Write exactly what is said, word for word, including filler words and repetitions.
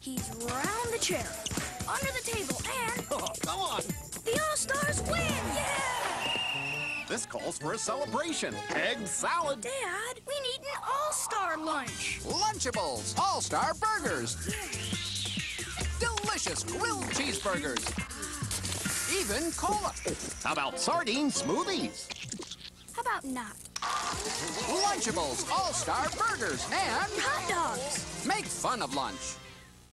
He's round the chair, under the table, and... Oh, come on! The All-Stars win! Yeah! This calls for a celebration. Egg salad. Dad, we need an All-Star lunch. Lunchables, All-Star Burgers. Delicious grilled cheeseburgers. Even cola. How about sardine smoothies? How about not? Lunchables, All-Star Burgers, and Hot dogs. make fun of lunch.